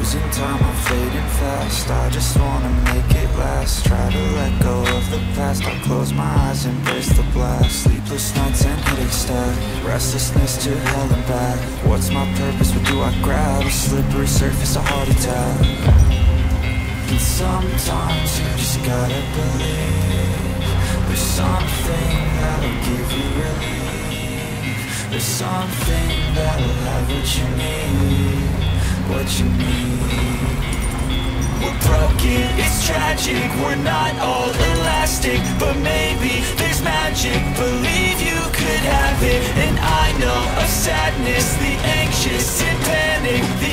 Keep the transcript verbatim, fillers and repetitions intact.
losing time, I'm fading fast. I just wanna make it last. Try to let go of the past. I close my eyes, embrace the blast. Sleepless nights and headache stack. Restlessness to hell and back. What's my purpose, what do I grab? A slippery surface, a heart attack. And sometimes you just gotta believe there's something that'll give you relief. There's something that'll have what you need, what you need. We're broken, it's tragic, we're not all elastic, but maybe there's magic. Believe you could have it, and I know of sadness, the anxious and panic,